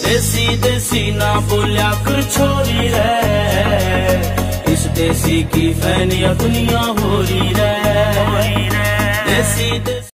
देसी देसी ना बोलिया कर छोरी रे, इस देसी की फैन या दुनिया हो रही रे। देसी